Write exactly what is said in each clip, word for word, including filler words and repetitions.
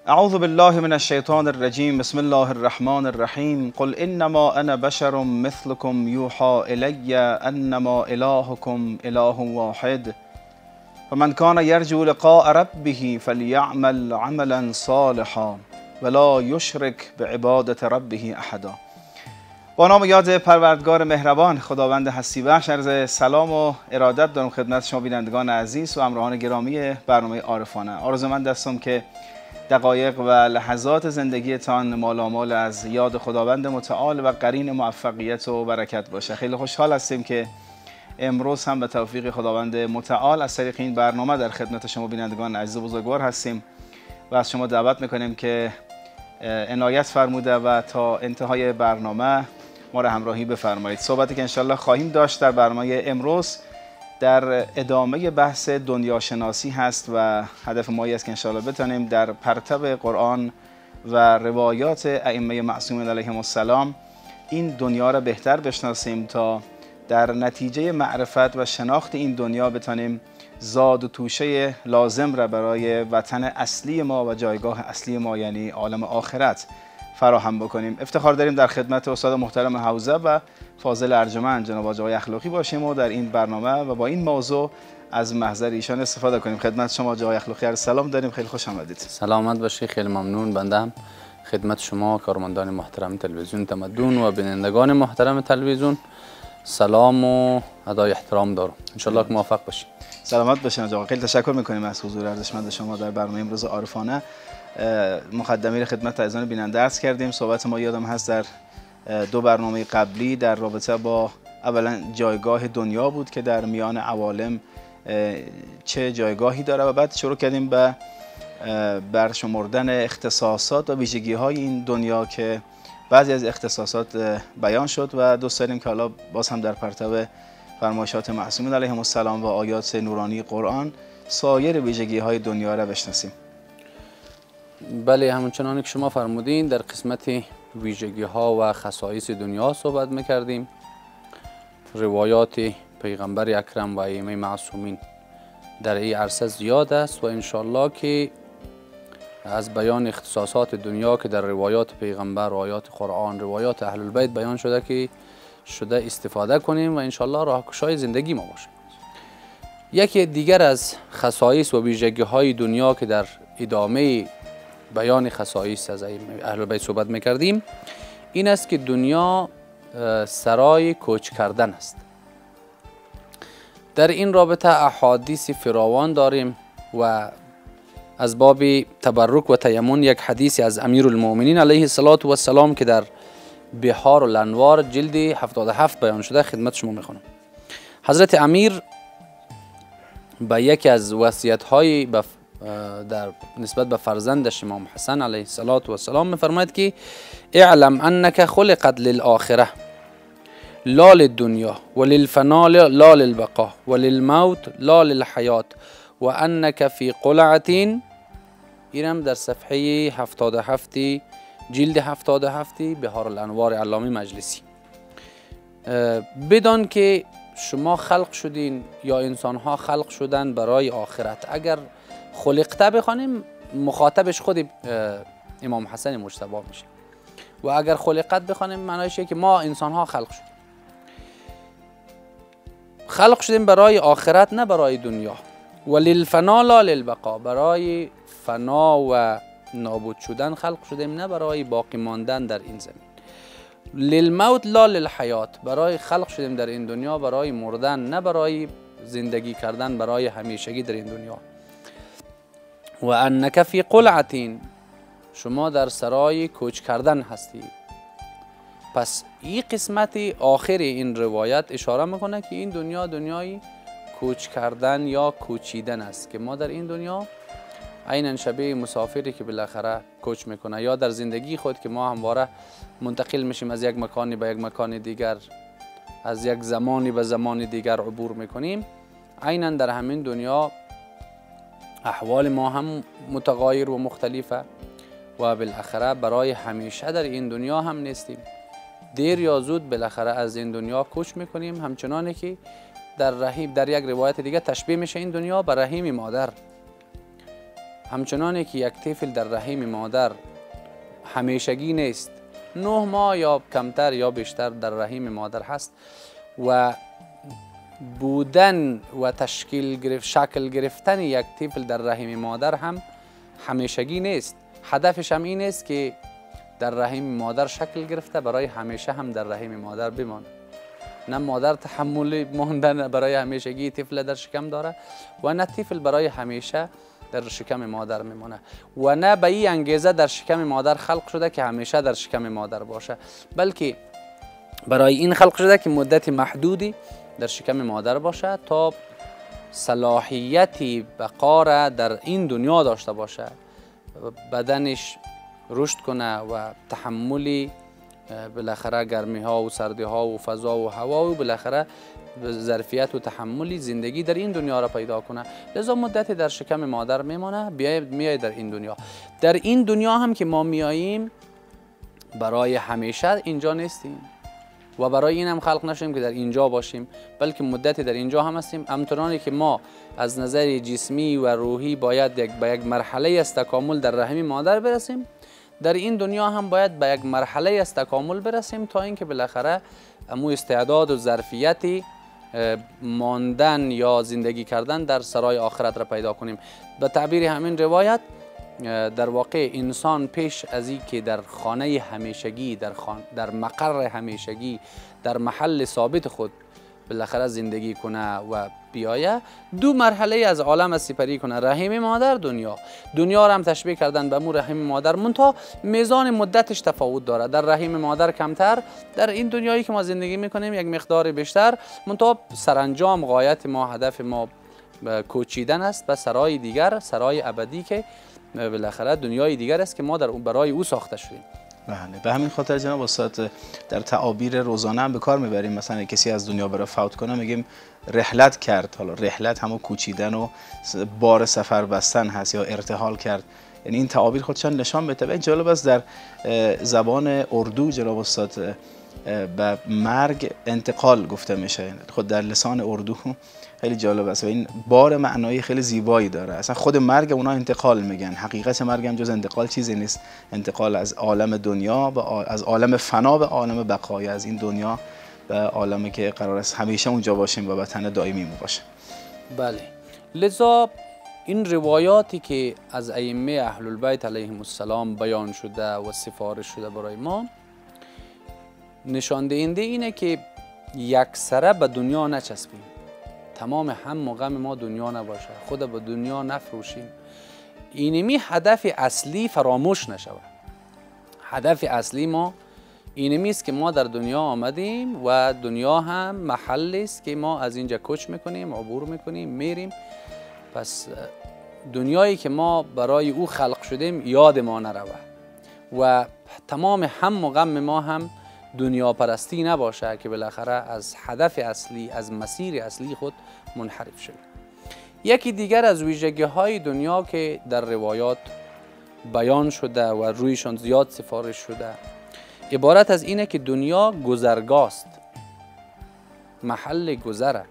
اعوذ بالله من الشیطان الرجیم. بسم الله الرحمن الرحیم. قل انما انا بشر مثلكم یوحى الی انما الهكم اله واحد فمن كان يرجو لقاء ربه فليعمل عملا صالحا ولا يشرك بعبادة ربه احدا. با نام یاد پروردگار مهربان، خداوند هستی بخش، عرض سلام و ارادت دارم خدمت شما بینندگان عزیز و همراهان گرامی برنامه عارفانه. آرزومند هستم که دقایق و لحظات زندگیتان مالامال از یاد خداوند متعال و قرین موفقیت و برکت باشه. خیلی خوشحال هستیم که امروز هم به توفیق خداوند متعال از طریق این برنامه در خدمت شما بینندگان عزیز و بزرگوار هستیم و از شما دعوت میکنیم که عنایت فرموده و تا انتهای برنامه ما را همراهی بفرمایید. صحبتی که انشالله خواهیم داشت در برنامه امروز در ادامه بحث دنیاشناسی هست و هدف ما است که انشالله بتانیم در پرتو قرآن و روایات ائمه معصومین علیهم السلام این دنیا را بهتر بشناسیم تا در نتیجه معرفت و شناخت این دنیا بتانیم زاد و توشه لازم را برای وطن اصلی ما و جایگاه اصلی ما یعنی عالم آخرت فراهم بکنیم. افتخار داریم در خدمت استاد محترم حوزه و فاضل ارجمند جناب آقای اخلاقی باشیم و در این برنامه و با این موضوع از محضر ایشان استفاده کنیم. خدمت شما آقای اخلاقی عرض سلام داریم. خیلی خوش آمدید. سلامت باشی. خیلی ممنون. بنده هم خدمت شما کارمندان محترم تلویزیون تمدن و بینندگان محترم تلویزیون سلام و ادای احترام دارم. ان شاء الله که موفق باشید. سلامت باشین آقا. خیلی تشکر میکنیم از حضور ارزشمند شما در برنامه امروز عارفانه. مقدمه خدمت عزیزان بیننده عرض کردیم. صحبت ما یادم هست در دو برنامه قبلی در رابطه با اولا جایگاه دنیا بود که در میان عوالم چه جایگاهی داره و بعد شروع کردیم به برشمردن اختصاصات و ویژگی های این دنیا که بعضی از اختصاصات بیان شد و دوست داریم که حالا باز هم در پرتو فرمایشات معصومین علیهم السلام و آیات نورانی قرآن سایر ویژگی های دنیا را بشناسیم. بله، همونچنانی که شما فرمودین در قسمت ویژگی ها و خصایص دنیا صحبت میکردیم. روایات پیغمبر اکرم و ائمه معصومین در این عرصه زیاد است و انشالله که از بیان اختصاصات دنیا که در روایات پیغمبر و آیات قرآن روایات اهل البیت بیان شده که شده استفاده کنیم و انشالله راهگشای زندگی ما باشه. یکی دیگر از خصایص و ویژگی های دنیا که در ادامه بیان خصایص از اهل البیت صحبت میکردیم این است که دنیا سرای کوچ کردن است. در این رابطه احادیث فراوان داریم و از باب تبرک و تیمن یک حدیث از امیر المؤمنین علیه السلام که در بحار الانوار جلد هفتاد و هفت بیان شده خدمت شما میخونم. حضرت امیر با یکی از وصیت های در نسبت به فرزندش امام حسن علیه السلام میفرماید که اعلم انک خلقت للآخره لا للدنیا وللفنا لا للبقاء وللموت لا للحیات و انک فی قلعة. اینم در صفحه هفتاد و هفت جلد هفتاد و هفت بحار الانوار علامه مجلسی. بدان که شما خلق شدین یا انسان ها خلق شدن برای آخرت. اگر خلقته بخوانیم مخاطبش خود امام حسن مجتبی میشه و اگر خلقت بخوانیم معنیش که ما انسان ها خلق شدیم خلق شدیم برای آخرت نه برای دنیا. و للفنا لا للبقا، برای فنا و نابود شدن خلق شدیم نه برای باقی ماندن در این زمین. للموت لا للحیات، برای خلق شدیم در این دنیا برای مردن نه برای زندگی کردن برای همیشگی در این دنیا. و انک فی قلعة، شما در سرای کوچ کردن هستی. پس این قسمت آخر این روایت اشاره میکنه که این دنیا دنیای کوچ کردن یا کوچیدن است که ما در این دنیا عیناً شبیه مسافری که بالاخره کوچ میکنه یا در زندگی خود که ما همواره منتقل میشیم از یک مکانی به یک مکان دیگر، از یک زمانی به زمان دیگر عبور میکنیم. عیناً در همین دنیا احوال ما هم متغایر و مختلفه و بالاخره برای همیشه در این دنیا هم نیستیم. دیر یا زود بالاخره از این دنیا کوچ میکنیم. همچنانه که در رحیم در یک روایت دیگه تشبیه میشه این دنیا به رحیم مادر. همچنانی که یک طفل در رحم مادر همیشگی نیست، نه ماه یا کمتر یا بیشتر در رحم مادر هست و بودن و تشکیل گرفت شکل گرفتن یک طفل در رحم مادر هم همیشگی نیست. هدفش هم این است که در رحم مادر شکل گرفته برای همیشه هم در رحم مادر بماند. نه مادر تحمل ماندن برای همیشگی طفل در شکم داره و نه طفل برای همیشه در شکم مادر میمونه و نه به این انگیزه در شکم مادر خلق شده که همیشه در شکم مادر باشه، بلکه برای این خلق شده که مدت محدودی در شکم مادر باشه تا صلاحیت بقا را در این دنیا داشته باشه، بدنش رشد کنه و تحملی بالاخره گرمی ها و سردی ها و فضا و هوا و بالاخره ظرفیت و تحملی زندگی در این دنیا را پیدا کنه. لذا مدتی در شکم مادر میمونه، میای در این دنیا. در این دنیا هم که ما میاییم برای همیشه اینجا نیستیم و برای این هم خلق نشیم که در اینجا باشیم، بلکه مدتی در اینجا هم هستیم. همچنانی که ما از نظر جسمی و روحی باید یک به یک مرحله از تکامل در رحم مادر برسیم، در این دنیا هم باید به یک مرحله از تکامل برسیم تا اینکه بالاخره امو استعداد و ظرفیتی ماندن یا زندگی کردن در سرای آخرت را پیدا کنیم. به تعبیر همین روایت در واقع انسان پیش از این که در خانه همیشگی، در, خان... در مقر همیشگی، در محل ثابت خود بالاخره زندگی کنه و بیایه، دو مرحله از عالم از سپری کنه، رحم مادر، دنیا. دنیا را هم تشبیه کردن به مو رحم مادر، منتها میزان مدتش تفاوت داره. در رحم مادر کمتر، در این دنیایی که ما زندگی میکنیم یک مقدار بیشتر، منتها سرانجام غایت ما، هدف ما کوچیدن است به سرای دیگر، سرای ابدی که بالاخره دنیای دیگر است که ما در برای او ساخته شدیم. بله، به همین خاطر جناب استاد در تعابیر روزانه هم به کار میبریم. مثلا کسی از دنیا بره فوت کنه میگیم رحلت کرد. حالا رحلت همون کوچیدن و بار سفر بستن هست یا ارتحال کرد، یعنی این تعابیر خودشان نشان میده. این جالب است در زبان اردو جناب استاد به مرگ انتقال گفته میشه، خود در لسان اردو خیلی جالب است و این بار معنایی خیلی زیبایی داره. اصلا خود مرگ اونا انتقال میگن، حقیقت مرگ هم جز انتقال چیزی نیست. انتقال از عالم دنیا به از عالم فنا به عالم بقای، از این دنیا به عالمی که قرار است همیشه اونجا باشیم و وطن دائمی ما باشه. بله، لذا این روایاتی که از ائمه اهل البیت علیهم السلام بیان شده و سفارش شده برای ما نشان دهنده اینه که یک سره به دنیا نچسبیم، تمام هم و غم ما دنیا نباشه، خود به دنیا نفروشیم. اینمی هدف اصلی فراموش نشود. هدف اصلی ما اینمی است که ما در دنیا آمدیم و دنیا هم محلی است که ما از اینجا کوچ میکنیم، عبور میکنیم، میریم. پس دنیایی که ما برای او خلق شدیم یاد ما نروه و تمام هم و غم ما هم دنیا پرستی نباشه که بالاخره از هدف اصلی، از مسیر اصلی خود منحرف شد. یکی دیگر از ویژگی های دنیا که در روایات بیان شده و رویشان زیاد سفارش شده عبارت از اینه که دنیا گذرگاست، محل گذره.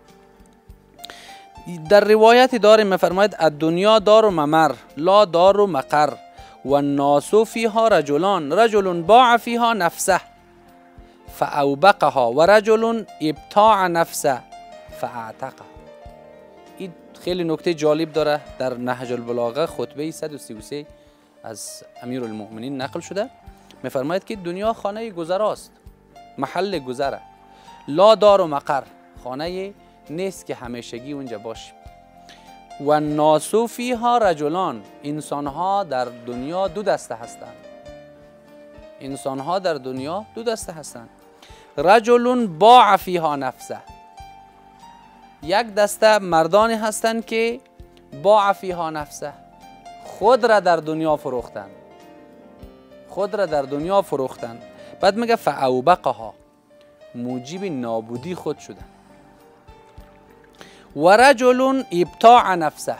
در روایتی داریم میفرماید الدنیا دار و ممر لا دار و مقر و الناس فیها رجلان رجل باع فیها نفسه فاوبقها و رجل ابتاع نفسه فاعتقها. این خیلی نکته جالب داره، در نهج البلاغه خطبه صد و سی و سه از امیرالمؤمنین نقل شده. میفرماید که دنیا خانه گذراست، محل گذره. لا دار و مقر، خانه نیست که همیشگی اونجا باشیم. و الناس فیها رجلان، انسان ها در دنیا دو دسته هستند. انسان ها در دنیا دو دسته هستند. رجل باع فیها نفسه، یک دسته مردانی هستند که باع فیها نفسه، خود را در دنیا فروختند، خود را در دنیا فروختند. بعد میگه فاوبقها، موجب نابودی خود شدند. و رجل ابتاع نفسه،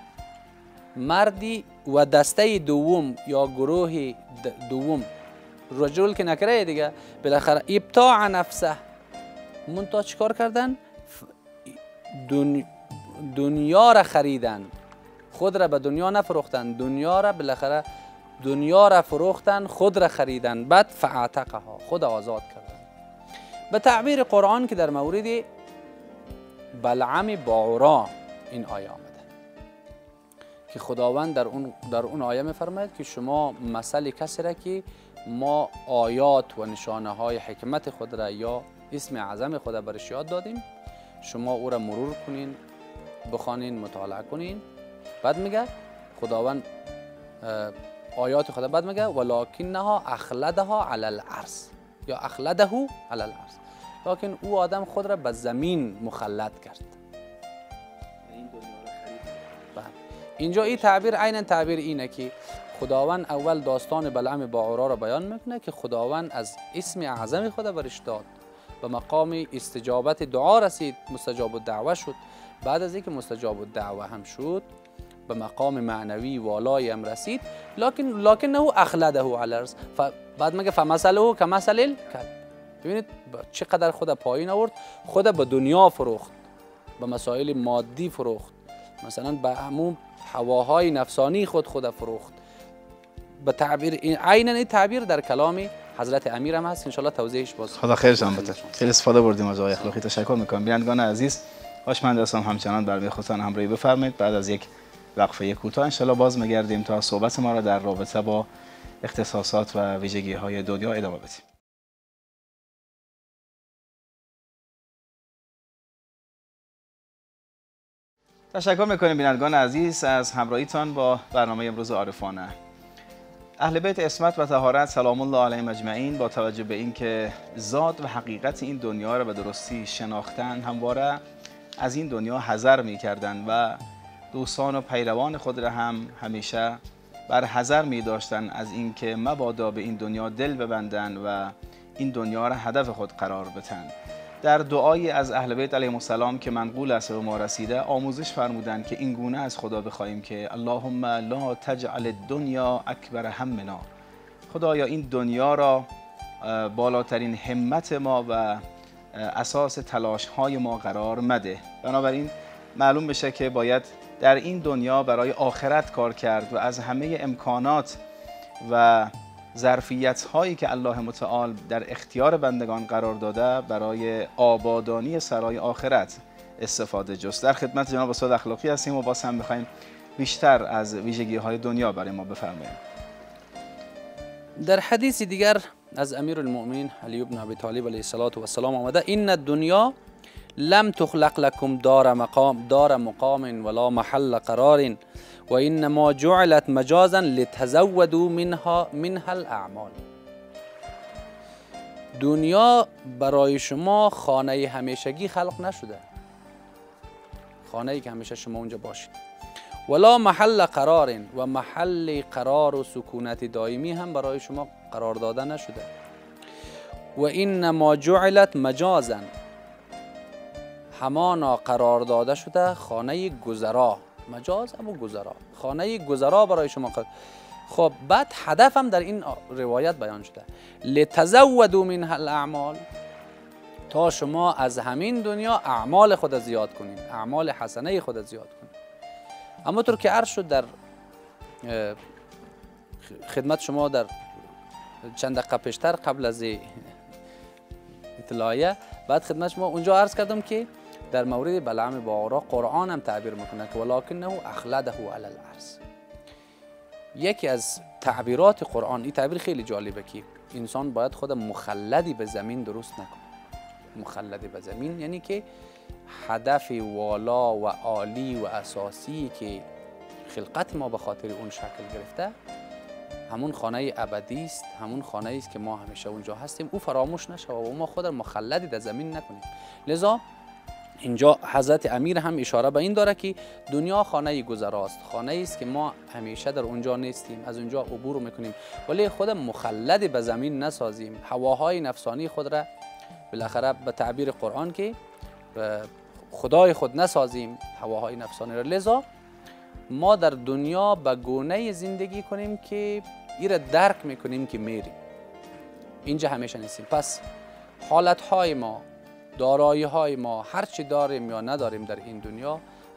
مردی و دسته دوم یا گروه دوم، رجل که نکره دیگه، بالاخره ابتاع نفسه، منتها چیکار کردن؟ دن... دنیا را خریدن، خود را به دنیا نفروختن، دنیا را بالاخره دنیا را فروختن، خود را خریدن، بعد فاعتقها، خود آزاد کردن. به تعبیر قرآن که در مورد بلعم باعوری این آیه آمده که خداوند در اون در اون آیه می‌فرماید که شما مثل کسی را که ما آیات و نشانه های حکمت خود را یا اسم اعظم خود را برش یاد دادیم، شما او را مرور کنین، بخوانین، مطالعه کنین. بعد میگه خداوند آیات خدا، بعد میگه ولکنها اخلدها علی الارض یا اخلده علی الارض، لکن او آدم خود را به زمین مخلد کرد. اینجا این تعبیر عین تعبیر اینه که خداوند اول داستان بلعم باعوری را بیان میکنه که خداوند از اسم اعظم خود برش داد، به مقام استجابت دعا رسید، مستجاب الدعوه شد. بعد از اینکه مستجاب الدعوه هم شد، به مقام معنوی والای هم رسید، لکن لکنه اخلده علی الارض. بعد میگه فمثله کمثل الکلب. ببینید چقدر خود پایین آورد، خود به دنیا فروخت، به مسائل مادی فروخت، مثلا به همون هواهای نفسانی خود خود فروخت. به تعبیر این عین این تعبیر در کلام حضرت امیر هم هست، ان شاء الله توضیحش باز. خدا خیرشان بده. خیلی استفاده بردیم از آقای اخلاقی، تشکر میکنم. بینندگان عزیز، هاشمند هستم، همچنان برنامه خودتان همراهی بفرمایید. بعد از یک وقفه کوتاه ان شاء الله باز میگردیم تا صحبت ما را در رابطه با اختصاصات و ویژگی های دنیا ادامه بدیم. تشکر میکنیم بینندگان عزیز از همراهیتان با برنامه امروز عارفانه. اهل بیت عصمت و طهارت سلام الله علیهم اجمعین با توجه به اینکه ذات و حقیقت این دنیا را به درستی شناختن، همواره از این دنیا حذر میکردند و دوستان و پیروان خود را هم همیشه بر حذر می داشتن از اینکه مبادا به این دنیا دل ببندند و این دنیا را هدف خود قرار بدن. در دعایی از اهل بیت علیهم السلام که منقول است به ما رسیده، آموزش فرمودند که این گونه از خدا بخواهیم که اللهم لا تجعل الدنیا اکبر همنا، خدایا این دنیا را بالاترین همت ما و اساس تلاش های ما قرار مده. بنابراین معلوم بشه که باید در این دنیا برای آخرت کار کرد و از همه امکانات و ظرفیت هایی که الله متعال در اختیار بندگان قرار داده برای آبادانی سرای آخرت استفاده جست. در خدمت جناب استاد اخلاقی هستیم و باز هم میخوایم بیشتر از ویژگی های دنیا برای ما بفرمایید. در حدیث دیگر از امیر المؤمنین علی بن ابی طالب علیه السلام آمده این الدنیا لم تخلق لكم دار مقام دار مقام ولا محل قرار و انما جعلت مجازا لتزودوا منها منها الاعمال. دنیا برای شما خانه همیشگی خلق نشده، خانه ای که همیشه شما اونجا باشید، ولا محل قرار و محل قرار و سکونت دائمی هم برای شما قرار داده نشده. و انما جعلت مجازا، همانا قرار داده شده خانه گذرا، مجاز اما گذرا، خانه گذرا برای شما قرار. خب بعد هدف هم در این روایت بیان شده لتزودوا منها الاعمال، تا شما از همین دنیا اعمال خود زیاد کنین، اعمال حسنه خود زیاد کنین. اما طور که عرض شد در خدمت شما در چند دقیقه پیشتر قبل از اطلاعیه، بعد خدمت شما اونجا عرض کردم که در مورد بلعم باعوری قرآن هم تعبیر میکنه که ولکنه اخلده علی الارض. یکی از تعبیرات قرآن، این تعبیر خیلی جالبه که انسان باید خود مخلدی به زمین درست نکنه. مخلدی به زمین یعنی که هدف والا و عالی و اساسی که خلقت ما به خاطر اون شکل گرفته همون خانه ابدی است، همون خانه است که ما همیشه اونجا هستیم، او فراموش نشه و ما خود مخلدی در زمین نکنیم. لذا اینجا حضرت امیر هم اشاره به این داره که دنیا خانه گذراست، خانه است که ما همیشه در اونجا نیستیم، از اونجا عبور میکنیم، ولی خود مخلدی به زمین نسازیم، هواهای نفسانی خود را بالاخره به تعبیر قرآن که خدای خود نسازیم، هواهای نفسانی را. لذا ما در دنیا به گونه زندگی کنیم که این را درک میکنیم که میریم، اینجا همیشه نیستیم. پس حالتهای ما، دارایی های ما، هر چی داریم یا نداریم در این دنیا،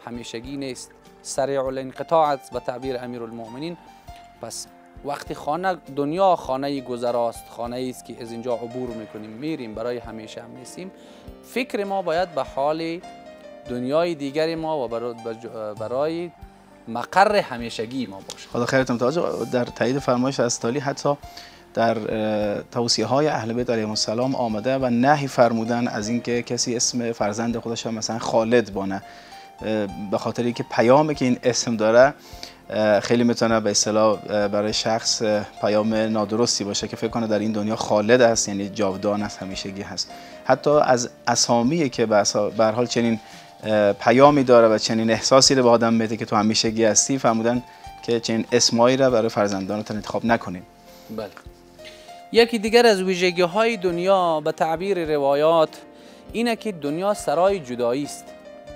همیشگی نیست، سریع الانقطاع است به تعبیر امیرالمؤمنین. پس وقتی خانه دنیا خانه گذراست، خانه است که از اینجا عبور میکنیم میریم، برای همیشه هم نیستیم. فکر ما باید به حال دنیای دیگر ما و برای مقر همیشگی ما باشه. خدا خیرتون تاج. در تایید فرمایش از تالی حتی در توصیه های اهل بیت علیهم السلام آمده و نهی فرمودن از اینکه کسی اسم فرزند خودش هم مثلا خالد بانه، به خاطر اینکه پیامی که این اسم داره خیلی میتونه به اصطلاح برای شخص پیام نادرستی باشه که فکر کنه در این دنیا خالد است، یعنی جاودان است، همیشگی هست. حتی از اسامی که به هر حال چنین پیامی داره و چنین احساسی رو به آدم میده که تو همیشگی هستی، فرمودن که چنین اسمایی را برای فرزندانتون انتخاب نکنید. بله. یکی دیگر از ویژگی های دنیا به تعبیر روایات اینه که دنیا سرای جدایی است.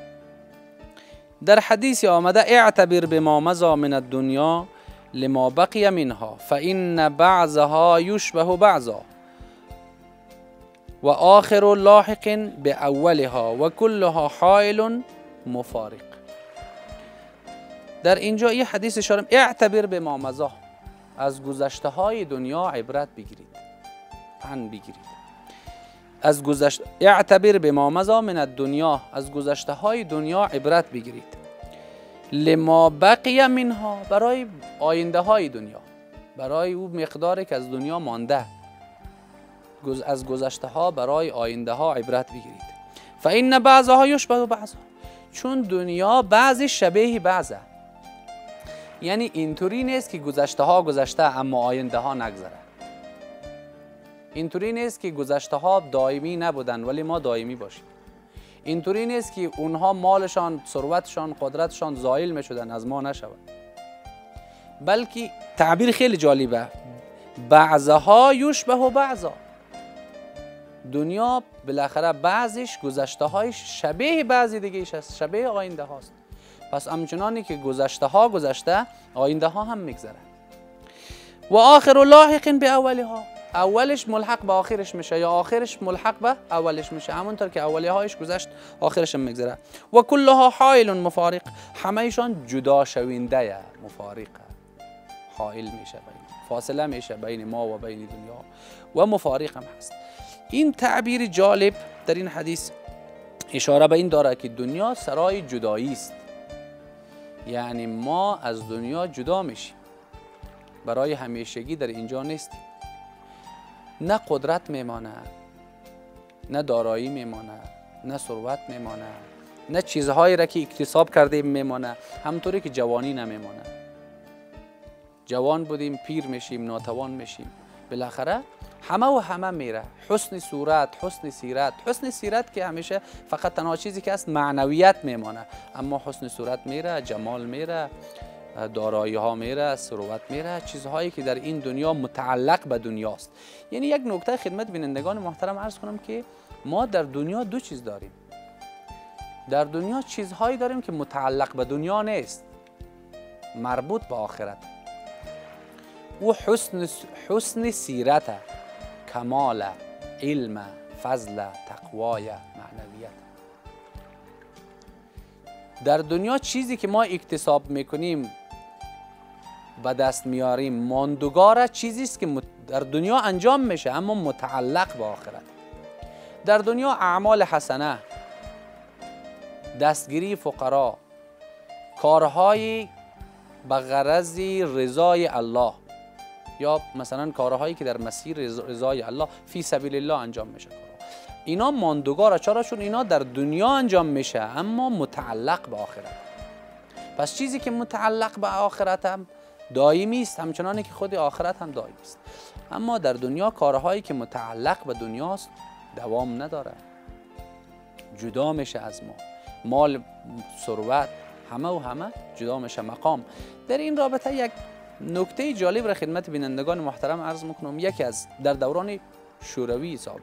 در حدیث آمده اعتبر بما مضى من الدنیا لما بقی منها فإن بعضها یشبه بعضا و آخر لاحق باولها و کلها حائل مفارق. در اینجا این حدیث اشاره اعتبر بما مضى، از گذشته های دنیا عبرت بگیرید، پند بگیرید. از گذشته اعتبر بما مضى من الدنیا، از گذشته های دنیا عبرت بگیرید. لما بقی منها، برای آینده های دنیا، برای او مقداری که از دنیا مانده، از گذشته ها برای آینده ها عبرت بگیرید. فإن بعضها یشبه بعضا، چون دنیا بعضی شبیه بعضه. یعنی اینطوری نیست که گذشته ها گذشته اما آینده ها نگذره. اینطوری نیست که گذشته ها دائمی نبودن ولی ما دائمی باشیم. اینطوری نیست که اونها مالشان، ثروتشان، قدرتشان زائل میشدن از ما نشود. بلکه تعبیر خیلی جالبه، بعضها یشبه بعضا، دنیا بالاخره بعضیش گذشته های شبیه بعضی دیگه ایش هست، شبیه آینده هاست. پس همچنانی که گذشته ها گذشته، آینده ها هم میگذره. و آخر لاحق به اولها، اولش ملحق به آخرش میشه یا آخرش ملحق به اولش میشه، همونطور که اولی هایش گذشت آخرش هم میگذره. و کلها حائل مفارق، همهشان جدا شوینده، مفارق، حائل میشه بین، فاصله میشه بین ما و بین دنیا و مفارق هم هست. این تعبیر جالب در این حدیث اشاره به این داره که دنیا سرای جدایی است، یعنی ما از دنیا جدا میشیم، برای همیشگی در اینجا نیستیم. نه قدرت میمانه، نه دارایی میمانه، نه ثروت میمانه، نه چیزهایی را که اکتساب کردیم میمانه، همطوری که جوانی نمیمانه. جوان بودیم پیر میشیم، ناتوان میشیم، بالاخره همه و همه میره. حسن صورت، حسن سیرت، حسن سیرت که همیشه فقط تنها چیزی که هست معنویت میمانه، اما حسن صورت میره، جمال میره، دارایی ها میره، ثروت میره، چیزهایی که در این دنیا متعلق به دنیاست. یعنی یک نکته خدمت بینندگان محترم عرض کنم که ما در دنیا دو چیز داریم. در دنیا چیزهایی داریم که متعلق به دنیا نیست، مربوط به آخرت. و حسن حسن سیرت، کمال، علم، فضل، تقوای، معنویت. در دنیا چیزی که ما اکتساب میکنیم، به دست میاریم، ماندگار چیزی است که در دنیا انجام میشه اما متعلق به آخرت. در دنیا اعمال حسنه، دستگیری فقرا، کارهای به غرض رضای الله، یا مثلا کارهایی که در مسیر رضای الله فی سبیل الله انجام میشه، اینا ماندگاره. چرا؟ چون اینا در دنیا انجام میشه اما متعلق به آخرت. پس چیزی که متعلق به آخرت هم دائمی است، همچنانی که خود آخرت هم دائمی است. اما در دنیا کارهایی که متعلق به دنیاست دوام نداره، جدا میشه از ما. مال، ثروت، همه و همه جدا میشه. مقام. در این رابطه یک نکته جالب را خدمت بینندگان محترم عرض میکنم. یکی از در دوران شوروی سابق،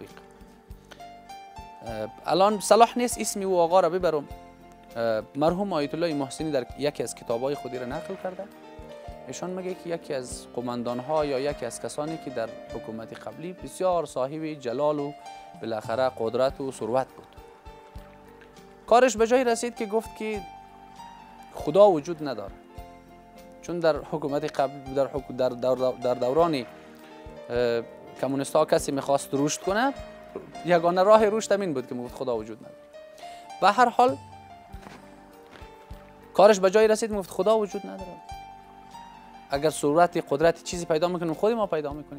الان صلاح نیست اسمی او آقا را ببرم، مرحوم آیت الله محسنی در یکی از کتابای خودی را نقل کرده. ایشان میگه که یکی از قماندان ها یا یکی از کسانی که در حکومت قبلی بسیار صاحب جلال و بالاخره قدرت و ثروت بود، کارش به جای رسید که گفت که خدا وجود نداره. چون در حکومت قبل در حکومت در, در, در دوران کمونیست ها کسی میخواست رشد کنه، یگانه راه رشد همین بود که میگفت خدا وجود نداره. به هر حال کارش به جایی رسید میگفت خدا وجود نداره. اگر صورت قدرت چیزی پیدا میکنیم خود ما پیدا میکنیم.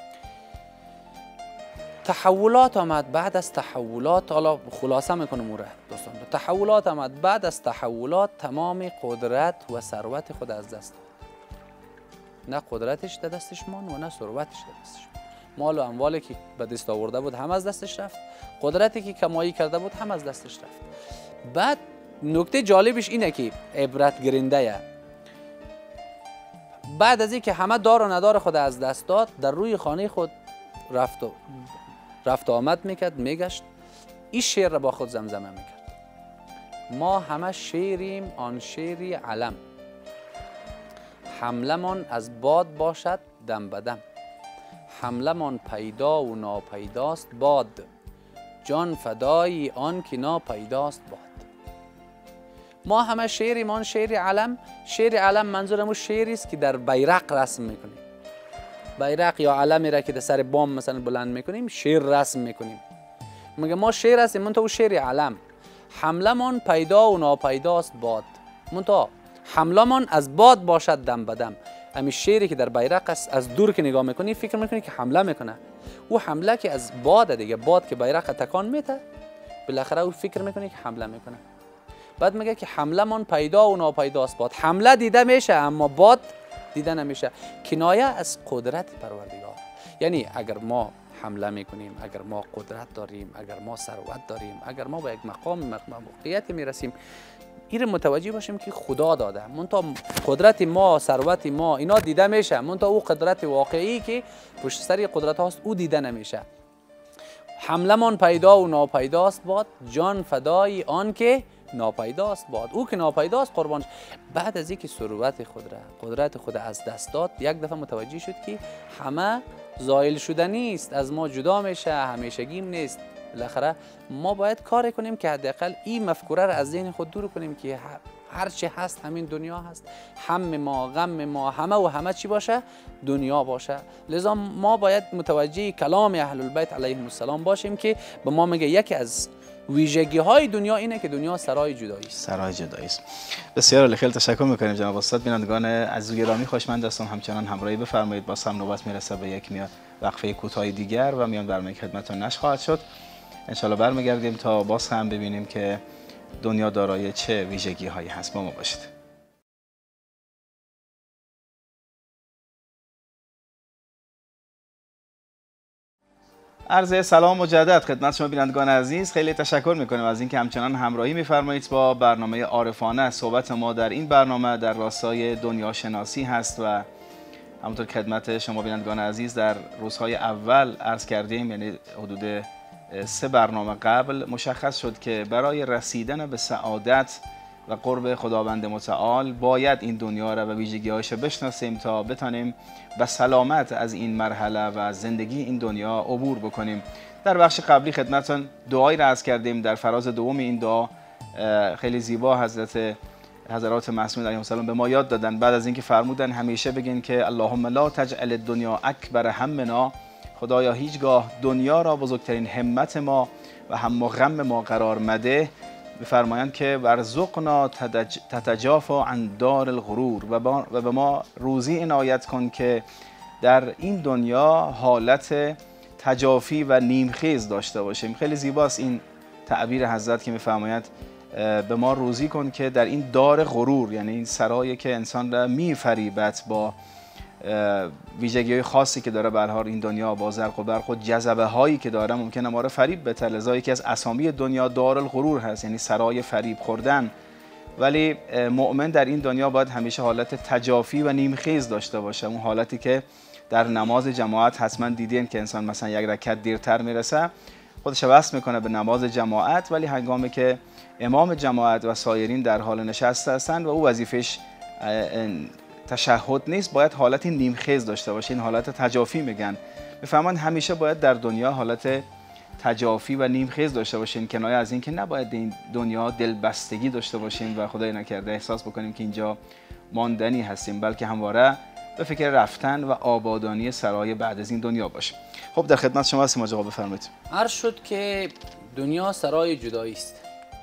تحولات آمد، بعد از تحولات، حالا خلاصه میکنم موره دوستان، تحولات آمد، بعد از تحولات تمام قدرت و ثروت خود از دست داد. نه قدرتش در دستش ماند و نه ثروتش در دستش ماند. مال و اموالی که به دست آورده بود هم از دستش رفت، قدرتی که کمایی کرده بود هم از دستش رفت. بعد نکته جالبش اینه که عبرت گرنده، بعد از اینکه همه دار و ندار خود از دست داد، در روی خانه خود رفت و رفت آمد میکرد، میگشت، این شعر را با خود زمزمه میکرد: ما همه شعریم آن شعری علم، حملمان از باد باشد دم بدم، حملمان پیدا و ناپیداست باد، جان فدایی آن که ناپیداست باد. ما همه شعریم آن شعری علم. شعر علم منظورمون شعری است که در بیرق رسم میکنیم. بیرق یا علمی را که در سر بام مثلا بلند میکنیم شعر رسم میکنیم. میگه ما شعر هستیم منتها او شعر علم. حملمان پیدا و ناپیداست باد، منتها حملمان از باد باشد دم بدم. همین شعری که در بیرق است، از دور که نگاه میکنی فکر میکنی که حمله میکنه، او حمله که از باد دیگه، باد که بیرق تکان میده بالاخره او فکر میکنی که حمله میکنه. بعد میگه که حملمان پیدا و ناپیداست باد. حمله دیده میشه اما باد دیده نمیشه. کنایه از قدرت پروردگار. یعنی اگر ما حمله میکنیم، اگر ما قدرت داریم، اگر ما ثروت داریم، اگر ما به یک مقام موقعیت میرسیم، این متوجه باشیم که خدا داده. منتها قدرت ما، ثروت ما اینا دیده میشه، منتها او قدرت واقعی که پشت سر قدرت هاست او دیده نمیشه. حملمان پیدا و ناپیداست باد، جان فدای آن که ناپیداست باد. او که ناپیداست قربانش. بعد از اینکه ثروت خود را، قدرت خود از دست داد، یک دفعه متوجه شد که همه زائل شدنی است، از ما جدا میشه، همیشگیم نیست. بالاخره ما باید کار کنیم که حداقل این مفکوره را از ذهن خود دور کنیم که هر چی هست همین دنیا هست، هم ما، غم ما، همه و همه چی باشه دنیا باشه. لذا ما باید متوجه کلام اهل البیت علیهم السلام باشیم که به ما میگه یکی از ویژگی های دنیا اینه که دنیا سرای جدایی است. سرای جدایی است. بسیار عالی، خیلی تشکر میکنیم جناب استاد. بینندگان عزیز و گرامی خوشمند هستم، همچنان همراهی بفرمایید. باز هم نوبت میرسه به یک میاد وقفه کوتاه دیگر و میان برنامه خدمتتون نش خواهد شد. ان شاءالله برمیگردیم تا باز هم ببینیم که دنیا دارای چه ویژگی هایی هست. با ما باشید. عرض سلام مجدد خدمت شما بینندگان عزیز. خیلی تشکر میکنیم از اینکه همچنان همراهی میفرمایید با برنامه عارفانه. صحبت ما در این برنامه در راستای دنیا شناسی هست و همونطور که خدمت شما بینندگان عزیز در روزهای اول عرض کردیم، یعنی حدود سه برنامه قبل مشخص شد که برای رسیدن به سعادت و قرب خداوند متعال باید این دنیا را و ویژگی‌هاش بشناسیم تا بتانیم به سلامت از این مرحله و از زندگی این دنیا عبور بکنیم. در بخش قبلی خدمتتون دعایی را عرض کردیم. در فراز دوم این دعا خیلی زیبا حضرت حضرات معصومین علیهم السلام به ما یاد دادن. بعد از اینکه فرمودن همیشه بگین که اللهم لا تجعل الدنیا اکبر همنا، خدایا هیچگاه دنیا را بزرگترین همت ما و هم و غم ما قرار مده. بفرمایند که ورزقنا تتجافا عن دار الغرور، و به ما روزی عنایت کن که در این دنیا حالت تجافی و نیمخیز داشته باشیم. خیلی زیباست این تعبیر حضرت که میفرمایند به ما روزی کن که در این دار غرور، یعنی این سرایی که انسان را میفریبد با ویژگی‌های خاصی که داره، به هر حال این دنیا با زرق و برق و جذبه هایی که داره ممکنه ما رو فریب بده. لذا یکی از اسامی دنیا دار الغرور هست، یعنی سرای فریب خوردن. ولی مؤمن در این دنیا باید همیشه حالت تجافی و نیمخیز داشته باشه. اون حالتی که در نماز جماعت حتما دیدین که انسان مثلا یک رکعت دیرتر میرسه، خودش وصل میکنه به نماز جماعت، ولی هنگامی که امام جماعت و سایرین در حال نشست هستند و او وظیفش تشهد نیست، باید حالت نیمخیز داشته باشه. این حالت تجافی میگن. میفهمن همیشه باید در دنیا حالت تجافی و نیم خیز داشته باشیم، کنایه از این که نباید این دنیا دلبستگی داشته باشیم و خدای نکرده احساس بکنیم که اینجا ماندنی هستیم، بلکه همواره به فکر رفتن و آبادانی سرای بعد از این دنیا باشیم. خب در خدمت شما هستیم آقا، بفرمایید. عرض شد که دنیا سرای جدایی است.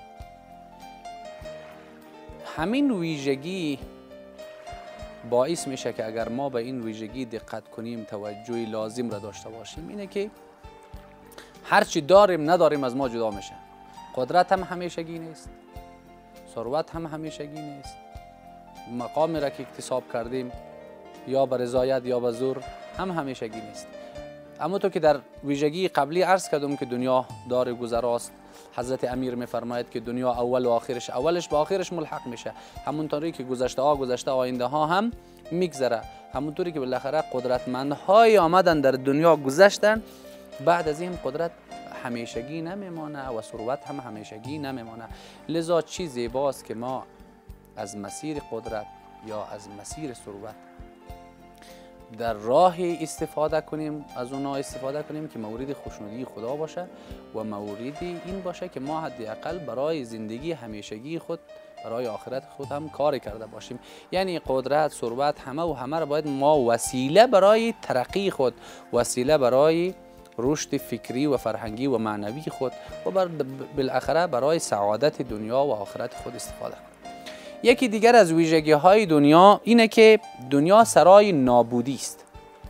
همین ویژگی باعث میشه که اگر ما به این ویژگی دقت کنیم، توجه لازم را داشته باشیم، اینه که هرچی داریم نداریم از ما جدا میشه. قدرت هم همیشگی نیست، ثروت هم همیشگی نیست، مقامی را که اکتساب کردیم یا به رضایت یا به زور هم همیشگی نیست. اما تو که در ویژگی قبلی عرض کردم که دنیا دار گذراست، حضرت امیر میفرماید که دنیا اول و آخرش، اولش با آخرش ملحق میشه، همونطوری که گذشته ها گذشته، آینده ها هم میگذره، همونطوری که بالاخره قدرتمندهای آمدن در دنیا گذشتن، بعد از این قدرت همیشگی نمیمانه و ثروت هم همیشگی نمیمانه. لذا چی زیباست که ما از مسیر قدرت یا از مسیر ثروت در راه استفاده کنیم، از اونها استفاده کنیم که مورد خوشنودی خدا باشه و موردی این باشه که ما حداقل برای زندگی همیشگی خود، برای آخرت خود هم کار کرده باشیم. یعنی قدرت، ثروت، همه و همه را باید ما وسیله برای ترقی خود، وسیله برای رشد فکری و فرهنگی و معنوی خود و بالاخره برای سعادت دنیا و آخرت خود استفاده کنیم. یکی دیگر از ویژگی های دنیا اینه که دنیا سرای نابودی است.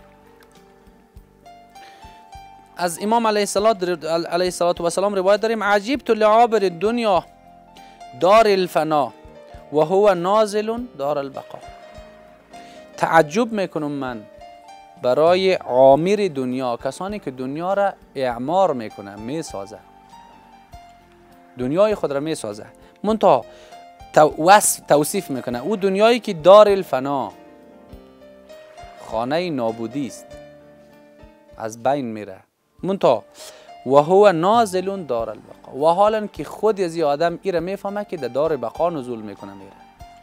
از امام علیه الصلاة و السلام روایت داریم: عجیبت لعابر الدنیا دار الفنا و هو نازل دار البقا. تعجب میکنم من برای عامر دنیا، کسانی که دنیا را اعمار میکنه، میسازه، دنیای خود را میسازه، منتها توصیف میکنه او دنیایی که دار الفنا، خانه نابودی است، از بین میره، منتها و هو نازل دار البقا، و حالا که خود از این آدم ایره میفهمه که در دار بقا نزول میکنه میره.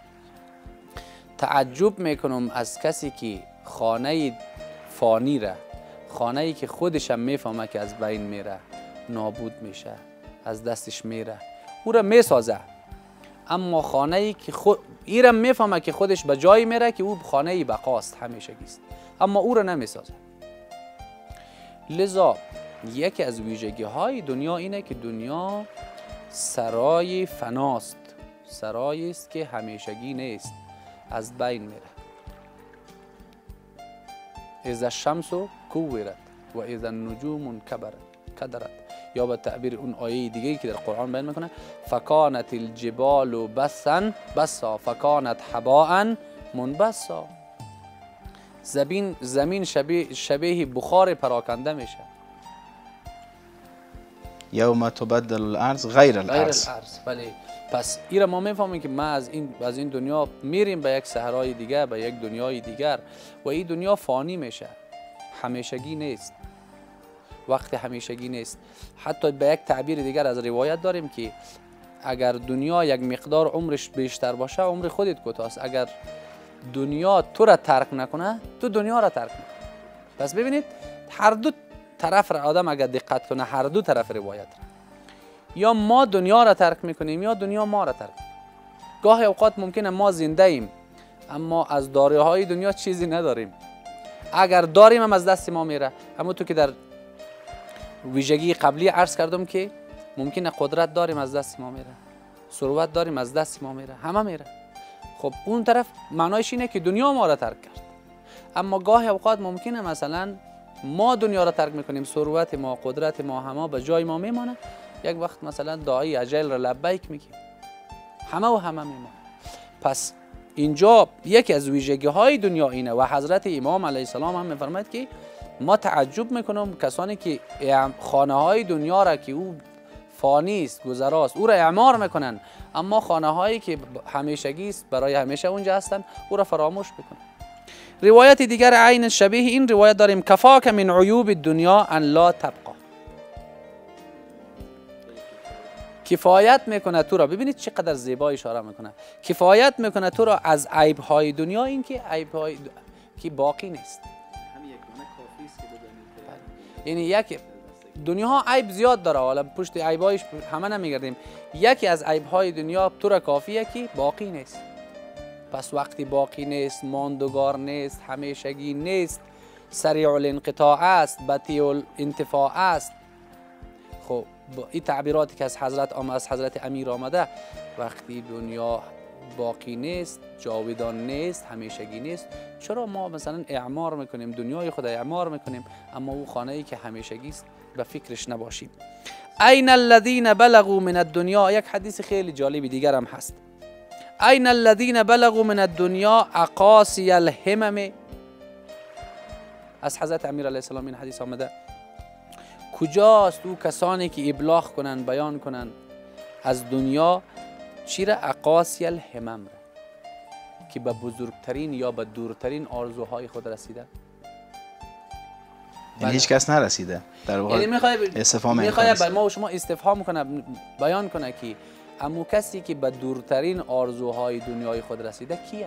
تعجب میکنم از کسی که خانه فانی را، خانه ای که خودش هم میفهمه که از بین میره، نابود میشه، از دستش میره، او را میسازه، اما خانه ای که خود ایرم میفهمه که خودش به جایی میره که او خانه بقاست، همیشگی است، اما او را نمیسازه. لذا یکی از ویژگی های دنیا اینه که دنیا سرای فناست، سرایی است که همیشگی نیست، از بین میره. اذا الشمس کورت و اذا النجوم کدرت، یا به تعبیر اون آیه دیگه که در قرآن بیان میکنه: فکانت الجبال بسا بسا فکانت حباء منبسا. زمین زمین شبیه شبیه بخار پراکنده میشه. یوم تبدل الارض غیر الارض. غیر الارض. بله. پس ایره ما میفهمیم که ما از این از این دنیا میریم به یک صحرای دیگر، به یک دنیای دیگر، و این دنیا فانی میشه، همیشگی نیست. وقت همیشگی نیست. حتی به یک تعبیر دیگر از روایت داریم که اگر دنیا یک مقدار عمرش بیشتر باشه، عمر خودت کوتاست. اگر دنیا تو را ترک نکنه، تو دنیا را ترک میکنه. پس ببینید هر دو طرف را آدم اگر دقت کنه، هر دو طرف روایت را، یا ما دنیا را ترک میکنیم یا دنیا ما را ترک میکنه. گاهی اوقات ممکنه ما زنده ایم اما از داره های دنیا چیزی نداریم. اگر داریم هم از دست ما میره. اما تو که در ویژگی قبلی عرض کردم که ممکنه قدرت داریم از دست ما میره، ثروت داریم از دست ما میره، همه میره. خب اون طرف معنایش اینه که دنیا ما را ترک کرد. اما گاهی اوقات ممکنه مثلا ما دنیا را ترک میکنیم، ثروت ما، قدرت ما، همه به جای ما میمانه. یک وقت مثلا دعای اجل را لبیک میگیم، همه و همه میمانه. پس اینجا یکی از ویژگی های دنیا اینه و حضرت امام علیه السلام هم میفرماید که ما تعجب میکنم کسانی که خانه های دنیا را که او فانی است، گذراست، او را اعمار میکنن، اما خانه هایی که همیشگی است، برای همیشه اونجا هستن، او را فراموش میکنن. روایت دیگر عین شبیه این روایت داریم: کفاک من عیوب الدنیا ان لا تبقى. کفایت میکنه تو را، ببینید چقدر زیبا اشاره میکنه، کفایت میکنه تو را از عیب های دنیا، این که عیب های د... که باقی نیست. یعنی یک دنیا ها عیب زیاد داره، حالا پشت عیبایش همه نمیگردیم. یکی از عیبهای دنیا طور کافیه که باقی نیست. پس وقتی باقی نیست، ماندگار نیست، همیشگی نیست، سریع الانقطاع است، بطیء الانتفاع است. خب این تعبیراتی که از حضرت آم از حضرت امیر آمده، وقتی دنیا باقی نیست، جاودان نیست، همیشگی نیست، چرا ما مثلا اعمار میکنیم، دنیای خود اعمار میکنیم، اما او خانه ای که همیشگی است به فکرش نباشیم. این الذین بلغوا من الدنیا، یک حدیث خیلی جالبی دیگر هم هست. این الذین بلغوا من الدنیا اقاصی الهمم، از حضرت امیر علیه السلام این حدیث آمده. کجاست او کسانی که ابلاغ کنن، بیان کنن از دنیا چی را؟ اقاصی الهمم را، که به بزرگترین یا به دورترین آرزوهای خود رسیده. یعنی هیچ کس نرسیده در واقع. یعنی میخوای استفهام میخوای به ما و شما استفهام کنه، بیان کنه که اما کسی که به دورترین آرزوهای دنیای خود رسیده کیه؟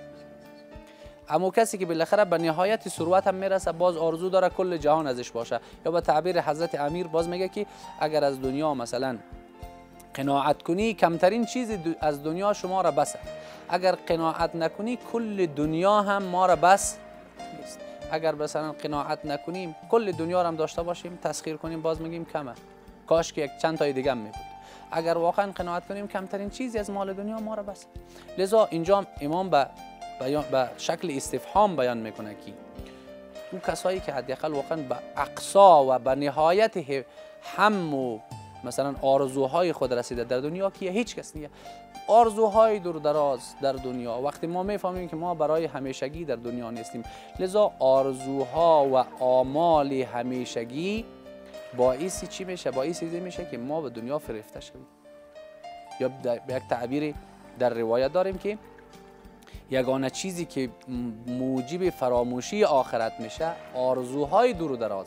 اما کسی که بالاخره به نهایت ثروت هم میرسه، باز آرزو داره کل جهان ازش باشه. یا به تعبیر حضرت امیر باز میگه که اگر از دنیا مثلا قناعت کنی، کمترین چیز از دنیا شما را بسه. اگر قناعت نکنی، کل دنیا هم ما را بس نیست. اگر مثلا قناعت نکنیم، کل دنیا را هم داشته باشیم، تسخیر کنیم، باز میگیم کمه، کاش که یک چند تای دیگه می بود. اگر واقعا قناعت کنیم، کمترین چیزی از مال دنیا ما را بس. لذا اینجا امام به به شکل استفهام بیان میکنه که اون کسایی که حداقل واقعا به اقصا و به نهایت هم و مثلا آرزوهای خود رسیده در دنیا که هیچ کس نیست. آرزوهای دور دراز در دنیا، وقتی ما میفهمیم که ما برای همیشگی در دنیا نیستیم، لذا آرزوها و آمال همیشگی باعثی چی میشه؟ باعثی میشه که ما به دنیا فریفته شویم. یا به یک تعبیری در روایت داریم که یگانه چیزی که موجب فراموشی آخرت میشه آرزوهای دور و دراز،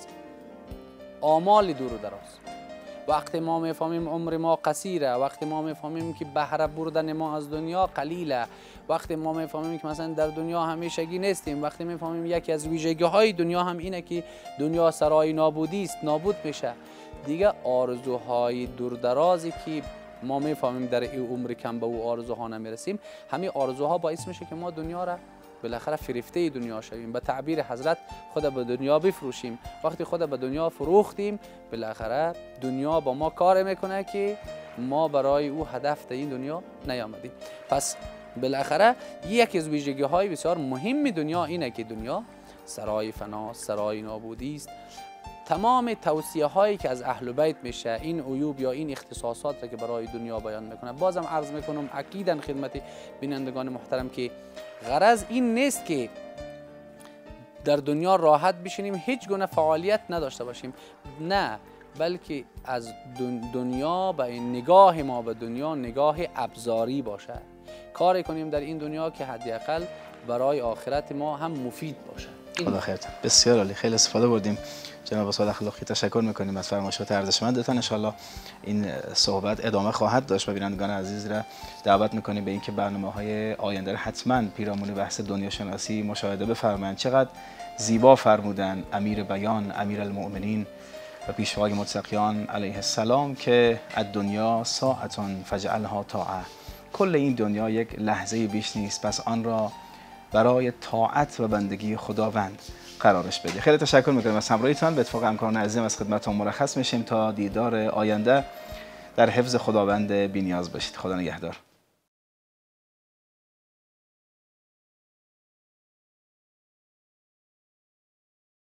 آمال دور و دراز. وقتی ما میفهمیم عمر ما قصیره، وقتی ما میفهمیم که بهره بردن ما از دنیا قلیله، وقتی ما میفهمیم که مثلا در دنیا همیشگی نیستیم، وقتی میفهمیم یکی از ویژگی های دنیا هم اینه که دنیا سرای نابودی است، نابود میشه، دیگه آرزوهای دور درازی که ما میفهمیم در این عمر کم به او آرزوها نمیرسیم، همین آرزوها باعث میشه که ما دنیا را بالاخره فریفته دنیا شویم. به تعبیر حضرت خود به دنیا بفروشیم. وقتی خود به دنیا فروختیم، بالاخره دنیا با ما کار میکنه که ما برای او هدف در این دنیا نیامدیم. پس بالاخره یکی از ویژگی های بسیار مهم دنیا اینه که دنیا سرای فنا، سرای نابودی است. تمام توصیه هایی که از اهل بیت میشه، این عیوب یا این اختصاصات را که برای دنیا بیان میکنه، بازم عرض میکنم اکیداً خدمت بینندگان محترم که غرض این نیست که در دنیا راحت بشینیم، هیچ گونه فعالیت نداشته باشیم، نه، بلکه از دنیا به این نگاه ما به دنیا نگاه ابزاری باشه. کاری کنیم در این دنیا که حداقل برای آخرت ما هم مفید باشه. خدا خیرتون. بسیار عالی، خیلی استفاده بردیم. جناب استاد اخلاقی تشکر میکنیم از فرمایشات ارزشمندتان. ان شاءالله این صحبت ادامه خواهد داشت و بینندگان عزیز را دعوت میکنیم به اینکه برنامه‌های آینده را حتما پیرامون بحث دنیا شناسی مشاهده بفرمایند. چقدر زیبا فرمودن امیر بیان، امیر المؤمنین و پیشوای متقیان علیه السلام که الدنیا ساعتون فجعلها طاعه. کل این دنیا یک لحظه بیش نیست، پس آن را برای طاعت و بندگی خداوند قرارش بده. خیلی تشکر میکنم از همراهیتان. به اتفاق همکاران عزیزم از خدمتتون مرخص میشیم تا دیدار آینده. در حفظ خداوند بی‌نیاز باشید. خدا نگهدار.